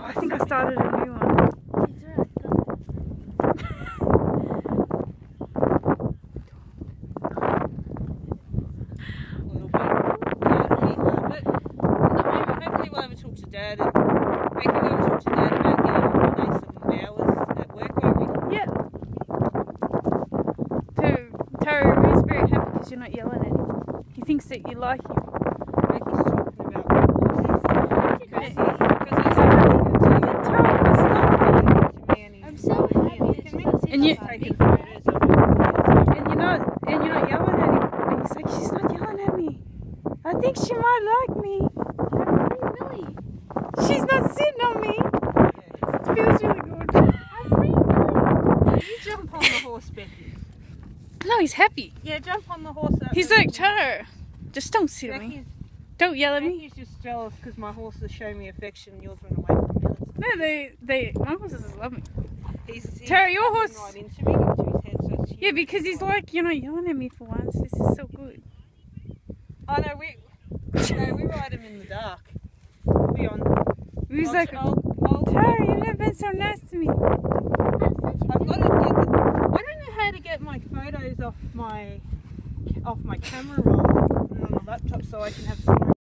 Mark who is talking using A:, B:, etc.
A: I think I started a new one.
B: Hopefully we'll ever talk to Dad and maybe we'll ever talk to Dad about getting holiday some hours at work, won't we?
A: Yeah. Taro is very happy because you're not yelling at him. He thinks that you like him.
B: Like he's talking about
C: I'm so happy.
A: And you're not yelling at him. And he's like, she's not yelling at me. I think she might like me.
C: Really?
A: She's not sitting on me. It feels really good.
B: You jump on the horse, Becky.
A: No, he's happy.
B: Yeah, jump on the horse.
A: He's like, Taro, just don't sit on me. Don't yell at me.
B: Becky's just jealous because my horses show me affection and yours run away from me.
A: No, my horses love me.
B: He's
A: Taro, your
B: jumping
A: horse-
B: right into me, into his head, so it's
A: Yeah, because he's like, you're not yelling at me for once. This is so good.
B: Oh no, we ride him in the dark. We'll be on.
A: He's like,
B: I'll
A: Taro, you've never been so nice to me.
B: I've got to get. I don't know how to get my photos off my camera roll on my laptop so I can have some.